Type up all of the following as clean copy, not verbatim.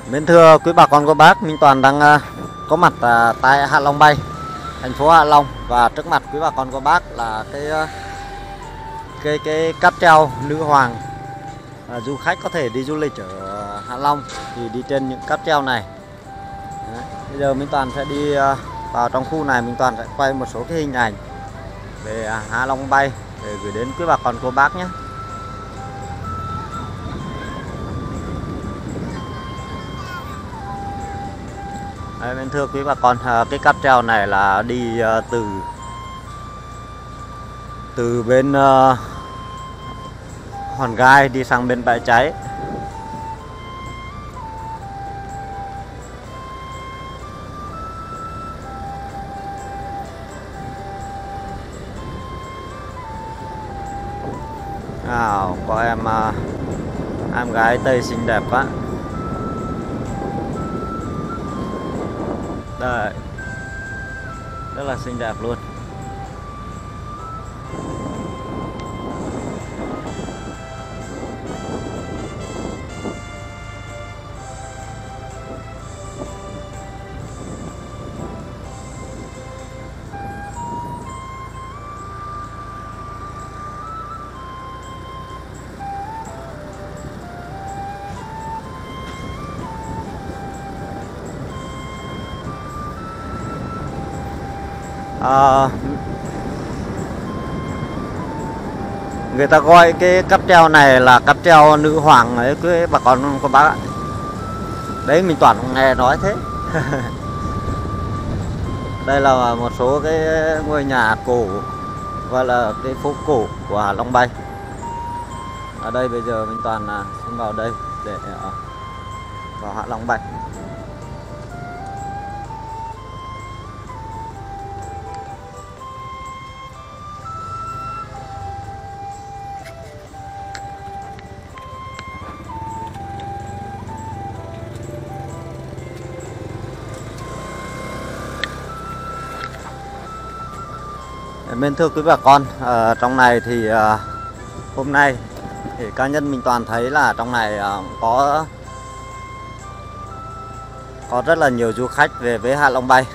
Mến thưa quý bà con cô bác, Minh Toàn đang có mặt tại Hạ Long Bay, thành phố Hạ Long, và trước mặt quý bà con cô bác là cái cáp treo nữ hoàng. Du khách có thể đi du lịch ở Hạ Long thì đi trên những cáp treo này. Đấy. Bây giờ Minh Toàn sẽ đi vào trong khu này, Minh Toàn sẽ quay một số cái hình ảnh về Hạ Long Bay để gửi đến quý bà con cô bác nhé. Đấy, bên thưa quý bà con, cái cáp treo này là đi từ bên Hòn Gai đi sang bên Bãi Cháy. Có em gái Tây xinh đẹp quá. Đây, rất là xinh đẹp luôn. Người ta gọi cái cáp treo này là cáp treo nữ hoàng ấy quý bà con cô bác ạ. Đấy, mình toàn nghe nói thế. Đây là một số cái ngôi nhà cổ và là cái phố cổ của Hạ Long Bay. Ở đây bây giờ mình toàn xin vào đây để vào Hạ Long Bay. Mến thưa quý bà con, trong này thì hôm nay thì cá nhân mình toàn thấy là trong này có rất là nhiều du khách về với Hạ Long Bay.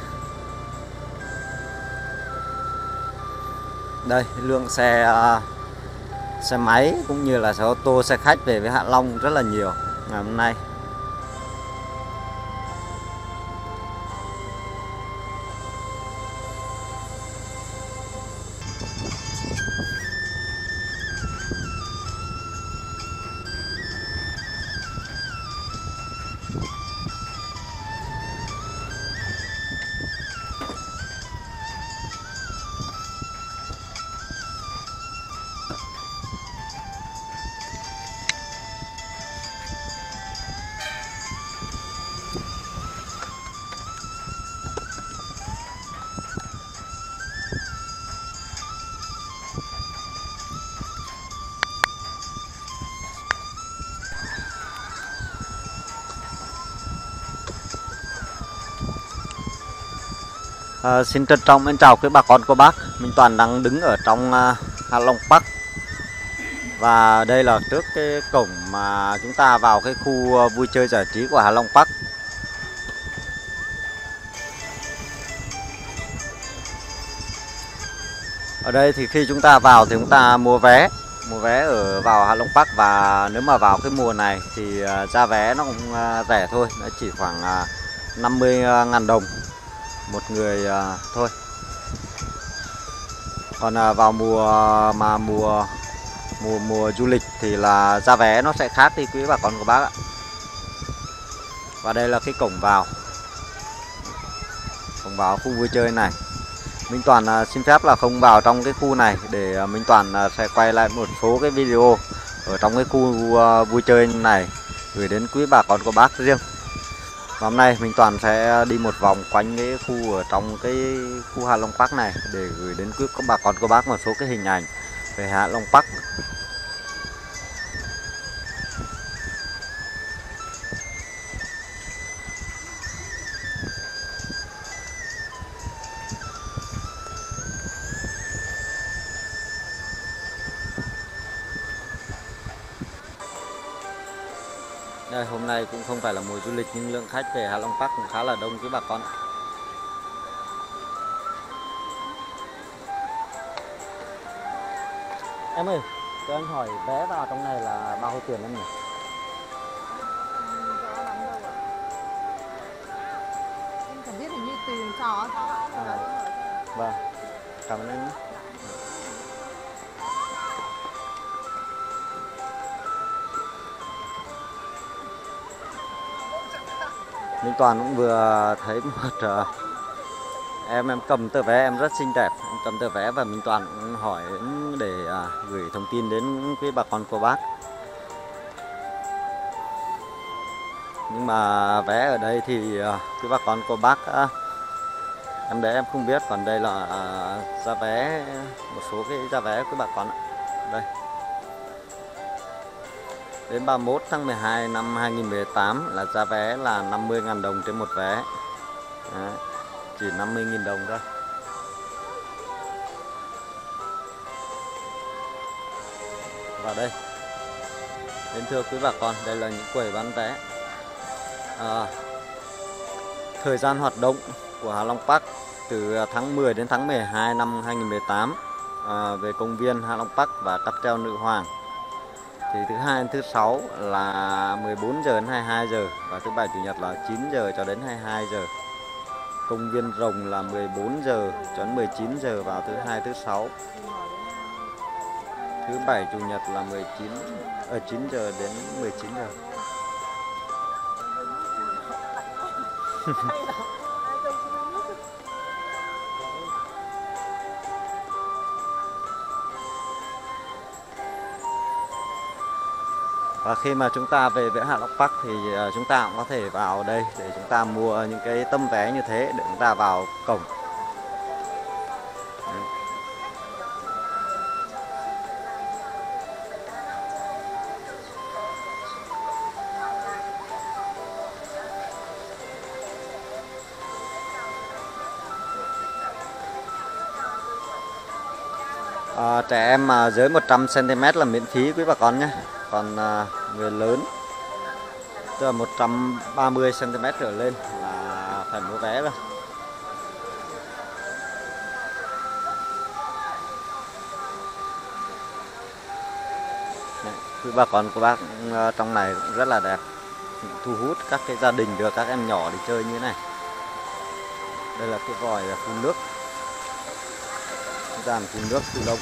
Đây, lượng xe máy cũng như là xe ô tô, xe khách về với Hạ Long rất là nhiều ngày hôm nay. Xin trân trọng mến chào quý bà con cô bác. Minh Toàn đang đứng ở trong Hạ Long Park. Và đây là trước cái cổng mà chúng ta vào cái khu vui chơi giải trí của Hạ Long Park. Ở đây thì khi chúng ta vào thì chúng ta mua vé ở vào Hạ Long Park. Và nếu mà vào cái mùa này thì giá vé nó cũng rẻ thôi, nó chỉ khoảng 50.000 đồng một người thôi. Còn vào mùa du lịch thì là giá vé nó sẽ khác đi quý bà con của bác ạ. Và đây là cái cổng vào khu vui chơi này. Minh Toàn xin phép là không vào trong cái khu này, để Minh Toàn sẽ quay lại một số cái video ở trong cái khu vui chơi này gửi đến quý bà con của bác riêng. Và hôm nay Minh Toàn sẽ đi một vòng quanh cái khu ở trong cái khu Hạ Long Park này để gửi đến quý bà con cô bác một số cái hình ảnh về Hạ Long Park. Đây, hôm nay cũng không phải là mùa du lịch nhưng lượng khách về Hạ Long Park cũng khá là đông quý bà con. Em ơi, cho anh hỏi vé vào trong này là bao nhiêu tiền em nhỉ? Em chẳng biết, hình như tùy trò sao ạ. Vâng, cảm ơn anh. Minh Toàn cũng vừa thấy một em cầm tờ vé em rất xinh đẹp, em cầm tờ vé và Minh Toàn cũng hỏi để gửi thông tin đến quý bà con cô bác. Nhưng mà vé ở đây thì quý bà con cô bác em đấy em không biết, còn đây là giá vé, một số cái giá vé quý bà con ạ. Đây. Đến 31 tháng 12 năm 2018 là giá vé là 50.000 đồng trên một vé. Đấy, chỉ 50.000 đồng thôi. Vào đây. Đến thưa quý bà con, đây là những quầy bán vé. Thời gian hoạt động của Hạ Long Park từ tháng 10 đến tháng 12 năm 2018 về công viên Hạ Long Park và cáp treo Nữ Hoàng. Thì thứ hai đến thứ sáu là 14 giờ đến 22 giờ và thứ bảy chủ nhật là 9 giờ cho đến 22 giờ. Công viên Rồng là 14 giờ cho đến 19 giờ vào thứ hai thứ sáu. Thứ bảy chủ nhật là 9 giờ đến 19 giờ. Và khi mà chúng ta về với Hạ Long Park thì chúng ta cũng có thể vào đây để chúng ta mua những cái tấm vé như thế để chúng ta vào cổng. Trẻ em mà dưới 100 cm là miễn phí quý bà con nhé. Còn người lớn tức là 130 cm trở lên là phải mua vé rồi. Đấy, quý bà con của bác trong này cũng rất là đẹp, thu hút các cái gia đình đưa các em nhỏ đi chơi như thế này. Đây là cái vòi phun nước, dàn phun nước tự động.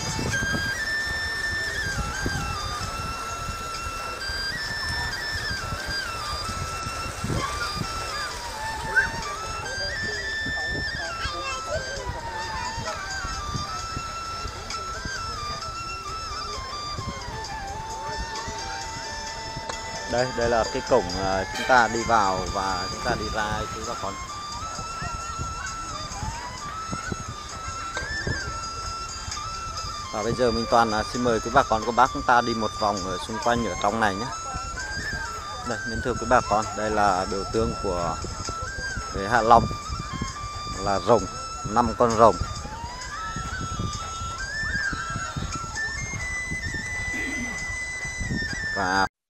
Đây là cái cổng chúng ta đi vào và chúng ta đi ra quý bà con. Và bây giờ Minh Toàn xin mời quý bà con cô bác chúng ta đi một vòng ở xung quanh ở trong này nhé. Đây, nên thưa quý bà con, đây là biểu tượng của Hạ Long là rồng, 5 con rồng. Và